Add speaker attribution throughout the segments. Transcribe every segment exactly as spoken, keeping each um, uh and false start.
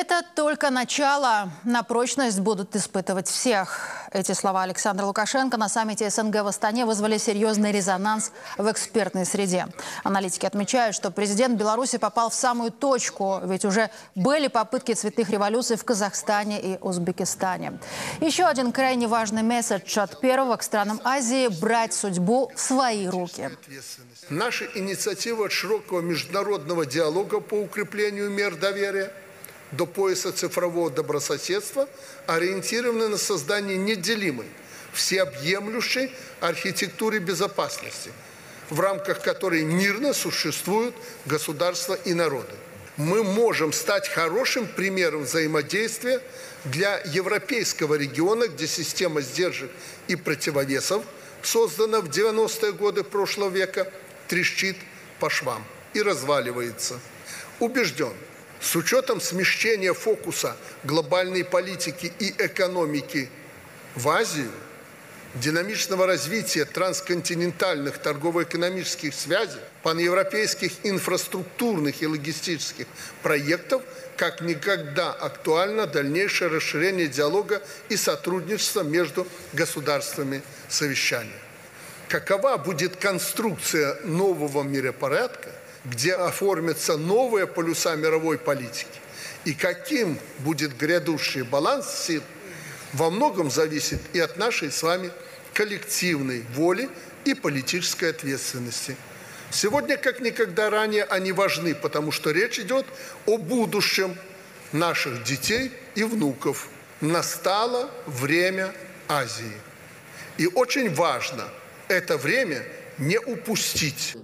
Speaker 1: Это только начало. На прочность будут испытывать всех. Эти слова Александра Лукашенко на саммите СНГ в Астане вызвали серьезный резонанс в экспертной среде. Аналитики отмечают, что президент Беларуси попал в самую точку, ведь уже были попытки цветных революций в Казахстане и Узбекистане. Еще один крайне важный месседж от первого к странам Азии – брать судьбу в свои руки.
Speaker 2: Наша инициатива от широкого международного диалога по укреплению мер доверия до пояса цифрового добрососедства ориентированы на создание неделимой, всеобъемлющей архитектуры безопасности, в рамках которой мирно существуют государства и народы. Мы можем стать хорошим примером взаимодействия для европейского региона, где система сдержек и противовесов, создана в девяностые годы прошлого века, трещит по швам и разваливается. Убежден, с учетом смещения фокуса глобальной политики и экономики в Азию, динамичного развития трансконтинентальных торгово-экономических связей, паневропейских инфраструктурных и логистических проектов, как никогда актуально дальнейшее расширение диалога и сотрудничества между государствами совещания. Какова будет конструкция нового миропорядка, где оформятся новые полюса мировой политики, и каким будет грядущий баланс сил, во многом зависит и от нашей с вами коллективной воли и политической ответственности. Сегодня, как никогда ранее, они важны, потому что речь идет о будущем наших детей и внуков. Настало время Азии. И очень важно это время не упустить.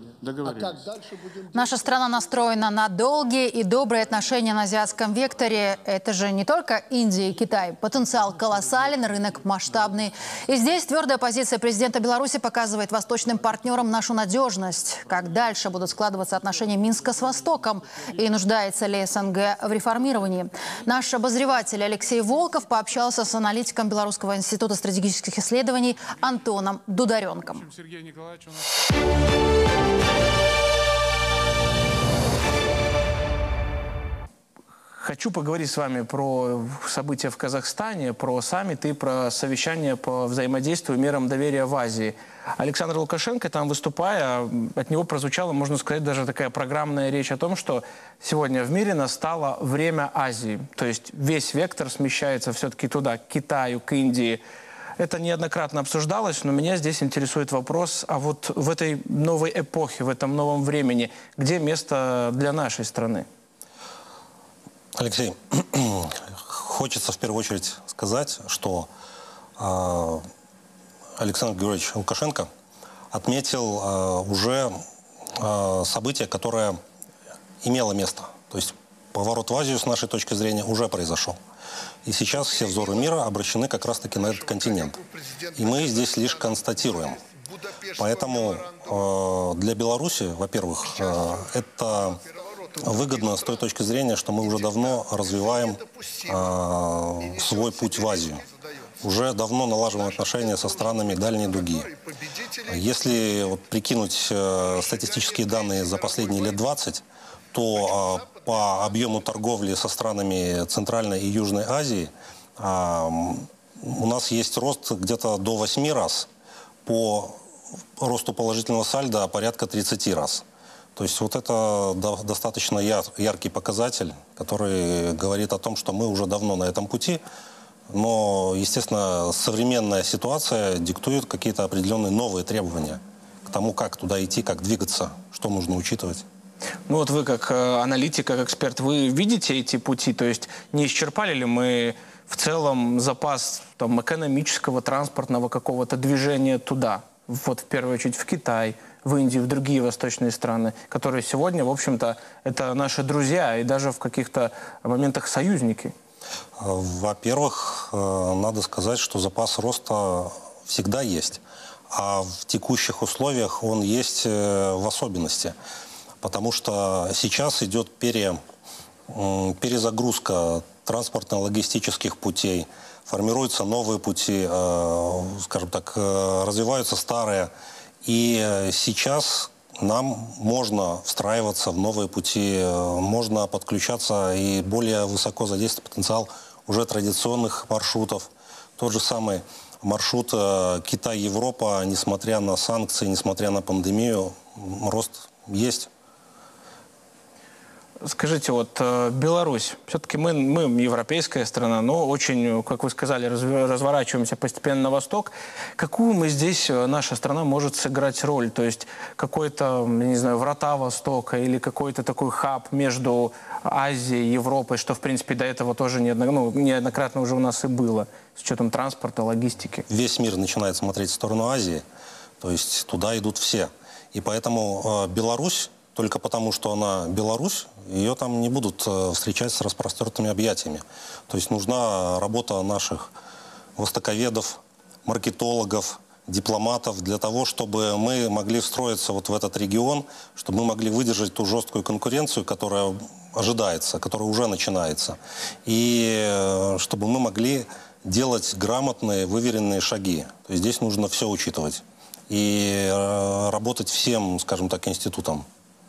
Speaker 1: Наша страна настроена на долгие и добрые отношения на азиатском векторе. Это же не только Индия и Китай. Потенциал колоссален, рынок масштабный. И здесь твердая позиция президента Беларуси показывает восточным партнерам нашу надежность. Как дальше будут складываться отношения Минска с Востоком? И нуждается ли СНГ в реформировании? Наш обозреватель Алексей Волков пообщался с аналитиком Белорусского института стратегических исследований Антоном Дударенком.
Speaker 3: Хочу поговорить с вами про события в Казахстане, про саммит и про совещание по взаимодействию мерам доверия в Азии. Александр Лукашенко, там выступая, от него прозвучала, можно сказать, даже такая программная речь о том, что сегодня в мире настало время Азии. То есть весь вектор смещается все-таки туда, к Китаю, к Индии. Это неоднократно обсуждалось, но меня здесь интересует вопрос, а вот в этой новой эпохе, в этом новом времени, где место для нашей страны?
Speaker 4: Алексей, хочется в первую очередь сказать, что э, Александр Григорьевич Лукашенко отметил э, уже э, событие, которое имело место. То есть поворот в Азию, с нашей точки зрения, уже произошел. И сейчас все взоры мира обращены как раз-таки на этот континент. И мы здесь лишь констатируем. Поэтому э, для Беларуси, во-первых, э, это выгодно с той точки зрения, что мы уже давно развиваем э, свой путь в Азию. Уже давно налаживаем отношения со странами дальней дуги. Если вот, прикинуть э, статистические данные за последние лет двадцать, то э, по объему торговли со странами Центральной и Южной Азии э, у нас есть рост где-то до восьми раз. По росту положительного сальдо порядка тридцати раз. То есть вот это достаточно яркий показатель, который говорит о том, что мы уже давно на этом пути. Но, естественно, современная ситуация диктует какие-то определенные новые требования к тому, как туда идти, как двигаться, что нужно учитывать.
Speaker 3: Ну вот вы как аналитик, как эксперт, вы видите эти пути? То есть не исчерпали ли мы в целом запас там, экономического, транспортного какого-то движения туда? Вот в первую очередь в Китай, в Индию, в другие восточные страны, которые сегодня, в общем-то, это наши друзья и даже в каких-то моментах союзники.
Speaker 4: Во-первых, надо сказать, что запас роста всегда есть, а в текущих условиях он есть в особенности, потому что сейчас идет пере, перезагрузка транспортно-логистических путей, формируются новые пути, скажем так, развиваются старые. И сейчас нам можно встраиваться в новые пути, можно подключаться и более высоко задействовать потенциал уже традиционных маршрутов. Тот же самый маршрут Китай-Европа, несмотря на санкции, несмотря на пандемию, рост есть.
Speaker 3: Скажите, вот Беларусь, все-таки мы, мы европейская страна, но очень, как вы сказали, разворачиваемся постепенно на восток. Какую мы здесь, наша страна, может сыграть роль? То есть какой-то, не знаю, врата Востока или какой-то такой хаб между Азией и Европой, что, в принципе, до этого тоже неоднократно, ну, неоднократно уже у нас и было, с учетом транспорта, логистики.
Speaker 4: Весь мир начинает смотреть в сторону Азии, то есть туда идут все. И поэтому э, Беларусь, только потому, что она Беларусь, ее там не будут встречать с распростертыми объятиями. То есть нужна работа наших востоковедов, маркетологов, дипломатов для того, чтобы мы могли встроиться вот в этот регион, чтобы мы могли выдержать ту жесткую конкуренцию, которая ожидается, которая уже начинается. И чтобы мы могли делать грамотные, выверенные шаги. То есть здесь нужно все учитывать. И работать всем, скажем так, институтам.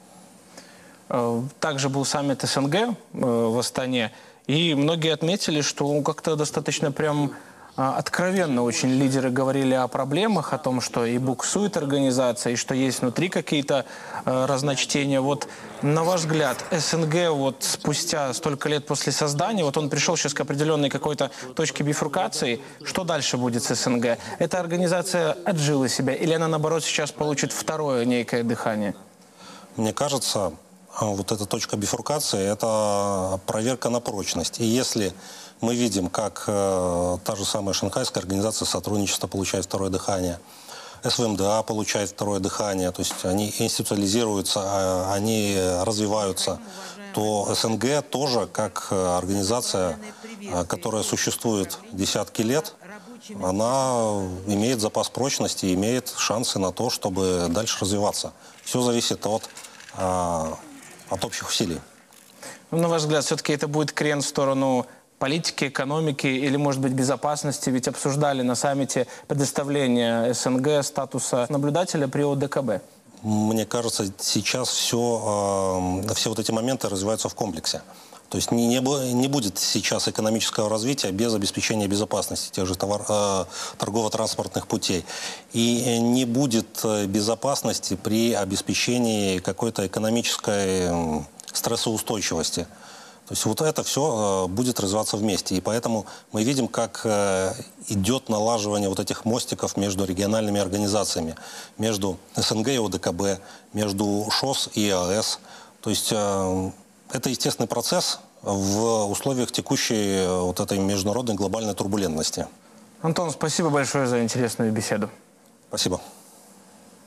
Speaker 3: Также был саммит СНГ в Астане, и многие отметили, что как-то достаточно прям откровенно очень лидеры говорили о проблемах, о том, что и буксует организация, и что есть внутри какие-то разночтения. Вот на ваш взгляд, СНГ вот спустя столько лет после создания, вот он пришел сейчас к определенной какой-то точке бифуркации, что дальше будет с СНГ? Эта организация отжила себя, или она, наоборот, сейчас получит второе некое дыхание?
Speaker 4: Мне кажется, вот эта точка бифуркации – это проверка на прочность. И если мы видим, как э, та же самая Шанхайская организация сотрудничества получает второе дыхание, СВМДА получает второе дыхание, то есть они институализируются, они развиваются, то СНГ тоже, как организация, которая существует десятки лет, она имеет запас прочности, имеет шансы на то, чтобы дальше развиваться. Все зависит от, от общих усилий.
Speaker 3: Ну, на ваш взгляд, все-таки это будет крен в сторону политики, экономики или, может быть, безопасности? Ведь обсуждали на саммите предоставление СНГ статуса наблюдателя при ОДКБ.
Speaker 4: Мне кажется, сейчас все, э, все вот эти моменты развиваются в комплексе. То есть не, не, не будет сейчас экономического развития без обеспечения безопасности тех же товар, э, торгово-транспортных путей. И не будет безопасности при обеспечении какой-то экономической стрессоустойчивости. То есть вот это все будет развиваться вместе. И поэтому мы видим, как идет налаживание вот этих мостиков между региональными организациями, между СНГ и ОДКБ, между ШОС и ЕАЭС. То есть это естественный процесс в условиях текущей вот этой международной глобальной турбулентности.
Speaker 3: Антон, спасибо большое за интересную беседу.
Speaker 4: Спасибо.